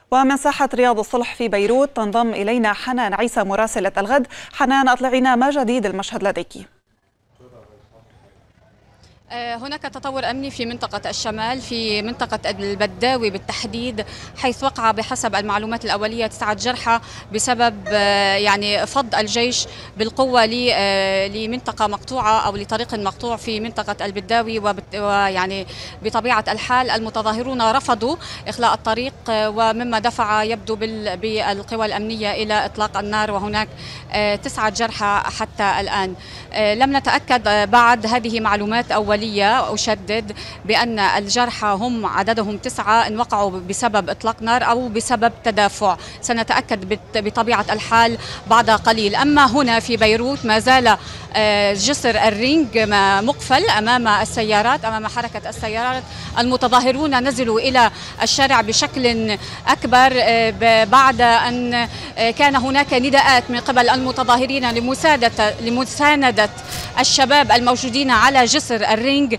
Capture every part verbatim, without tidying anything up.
ومن ساحة رياض الصلح في بيروت تنضم إلينا حنان عيسى مراسلة الغد. حنان، أطلعينا ما جديد المشهد لديك؟ هناك تطور أمني في منطقة الشمال، في منطقة البداوي بالتحديد، حيث وقع بحسب المعلومات الأولية تسعة جرحى بسبب يعني فض الجيش بالقوة لمنطقة مقطوعة أو لطريق مقطوع في منطقة البداوي. ويعني بطبيعة الحال المتظاهرون رفضوا إخلاء الطريق، ومما دفع يبدو بالقوى الأمنية إلى إطلاق النار، وهناك تسعة جرحى حتى الآن. لم نتأكد بعد هذه معلومات أولية، أشدد بأن الجرحى هم عددهم تسعة إن وقعوا بسبب إطلاق نار أو بسبب تدافع. سنتأكد بطبيعة الحال بعد قليل. أما هنا في بيروت ما زال جسر الرينج مقفل أمام السيارات، أمام حركة السيارات. المتظاهرون نزلوا إلى الشارع بشكل أكبر بعد أن كان هناك نداءات من قبل المتظاهرين لمساندة لمساندة الشباب الموجودين على جسر الرينج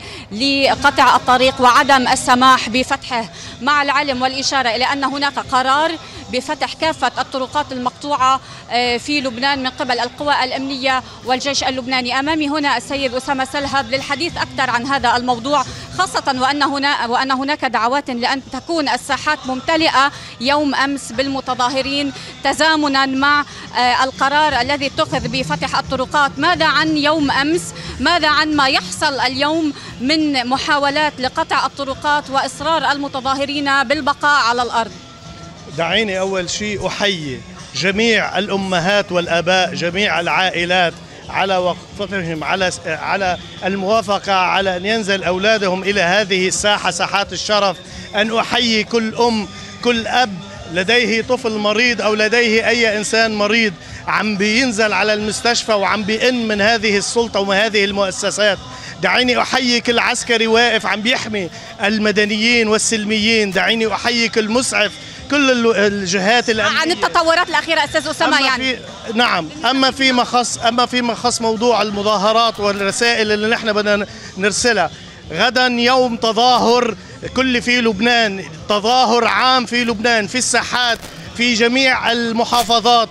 لقطع الطريق وعدم السماح بفتحه، مع العلم والإشارة إلى أن هناك قرار بفتح كافة الطرقات المقطوعة في لبنان من قبل القوى الأمنية والجيش اللبناني. أمامي هنا السيد أسامة سلهب للحديث أكثر عن هذا الموضوع، خاصة وأن هنا وأن هناك دعوات لأن تكون الساحات ممتلئة يوم أمس بالمتظاهرين تزامنا مع القرار الذي اتخذ بفتح الطرقات. ماذا عن يوم أمس؟ ماذا عن ما يحصل اليوم من محاولات لقطع الطرقات وإصرار المتظاهرين بالبقاء على الأرض؟ دعيني أول شيء أحيي جميع الأمهات والآباء، جميع العائلات على وقفتهم، على على الموافقة على أن ينزل أولادهم إلى هذه الساحة، ساحات الشرف. أن أحيي كل أم، كل أب لديه طفل مريض أو لديه أي إنسان مريض عم بينزل على المستشفى وعم بيئن من هذه السلطة ومن هذه المؤسسات. دعيني أحيي كل عسكري واقف عم بيحمي المدنيين والسلميين. دعيني أحيي كل مسعف، كل الجهات الأمنية. عن التطورات الأخيرة أستاذ أسامة يعني نعم. أما فيما خص أما فيما خص موضوع المظاهرات والرسائل اللي نحن بدنا نرسلها، غدا يوم تظاهر كل في لبنان، تظاهر عام في لبنان، في الساحات في جميع المحافظات،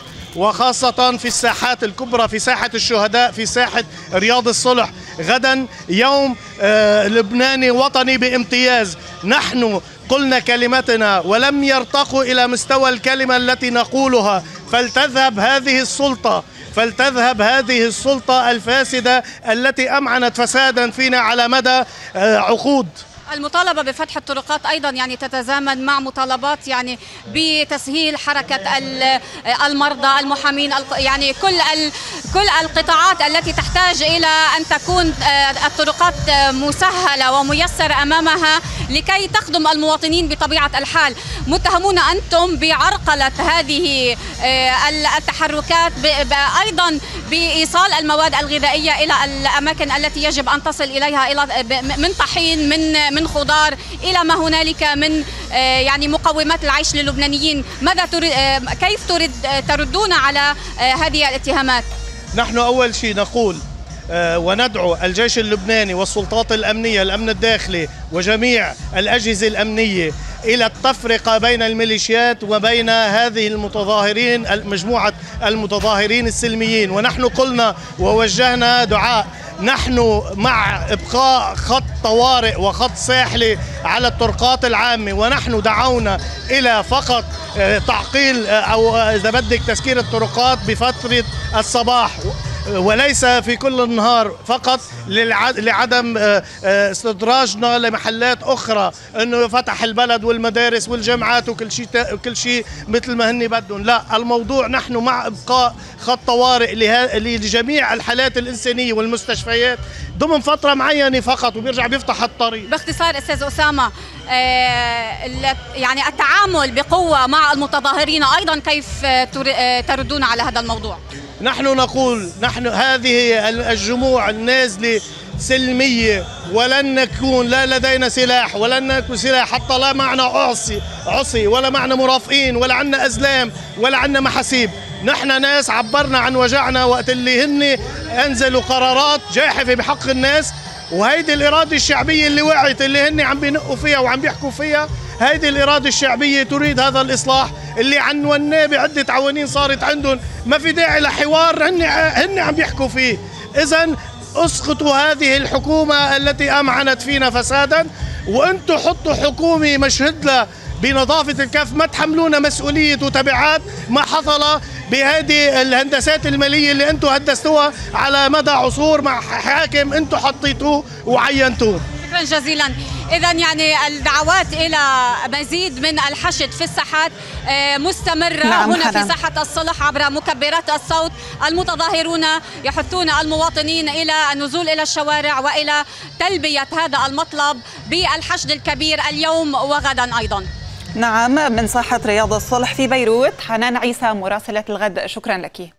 وخاصة في الساحات الكبرى، في ساحة الشهداء، في ساحة رياض الصلح. غدا يوم آه لبناني وطني بامتياز. نحن قلنا كلمتنا ولم يرتقوا إلى مستوى الكلمة التي نقولها، فلتذهب هذه السلطة فلتذهب هذه السلطة الفاسدة التي أمعنت فسادا فينا على مدى آه عقود. المطالبة بفتح الطرقات أيضا يعني تتزامن مع مطالبات يعني بتسهيل حركة المرضى، المحامين، يعني كل كل القطاعات التي تحتاج إلى أن تكون الطرقات مسهلة وميسرة أمامها لكي تخدم المواطنين بطبيعة الحال. متهمون أنتم بعرقلة هذه التحركات، أيضا بإيصال المواد الغذائية إلى الأماكن التي يجب أن تصل إليها، إلى من طحين، من من خضار، إلى ما هنالك من يعني مقومات العيش للبنانيين. ماذا تريد، كيف تريد تردون على هذه الاتهامات؟ نحن أول شيء نقول وندعو الجيش اللبناني والسلطات الأمنية، الأمن الداخلي وجميع الأجهزة الأمنية إلى التفرقة بين الميليشيات وبين هذه المتظاهرين، مجموعة المتظاهرين السلميين. ونحن قلنا ووجهنا دعاء، نحن مع إبقاء خط طوارئ وخط ساحلي على الطرقات العامة، ونحن دعونا إلى فقط تعقيل أو إذا بدك تسكير الطرقات بفترة الصباح وليس في كل النهار فقط، لعدم استدراجنا لمحلات أخرى أنه فتح البلد والمدارس والجامعات وكل شيء وكل شيء مثل ما هن بدهم. لا، الموضوع نحن مع إبقاء خط طوارئ لجميع الحالات الإنسانية والمستشفيات ضمن فترة معينة فقط، وبيرجع بيفتح الطريق. باختصار أستاذ أسامة، يعني التعامل بقوة مع المتظاهرين أيضا كيف تردون على هذا الموضوع؟ نحن نقول نحن هذه الجموع النازلة سلمية، ولن نكون لا لدينا سلاح ولن نكون سلاح حتى لا معنا عصي عصي ولا معنا مرافقين ولا عنا أزلام ولا عنا محاسيب. نحن ناس عبرنا عن وجعنا وقت اللي هن أنزلوا قرارات جاحفة بحق الناس، وهيدي الإرادة الشعبية اللي وقعت اللي هن عم بينقوا فيها وعم بيحكوا فيها هيدي الإرادة الشعبية تريد هذا الإصلاح اللي عنوناه بعدة عوانين صارت عندهم، ما في داعي لحوار هن هن عم يحكوا فيه. إذن اسقطوا هذه الحكومة التي أمعنت فينا فسادا، وأنتم حطوا حكومة مشهد لها بنظافة الكف، ما تحملونا مسؤولية وتبعات ما حصل بهذه الهندسات المالية اللي أنتم هندستوها على مدى عصور مع حاكم أنتم حطيتوه وعينتوه. شكرا جزيلا. إذا يعني الدعوات إلى مزيد من الحشد في الساحات مستمرة. نعم هنا حنان. في ساحة الصلح عبر مكبرات الصوت المتظاهرون يحثون المواطنين إلى النزول إلى الشوارع وإلى تلبية هذا المطلب بالحشد الكبير اليوم وغدا أيضا. نعم، من ساحة رياض الصلح في بيروت حنان عيسى مراسلة الغد، شكرا لك.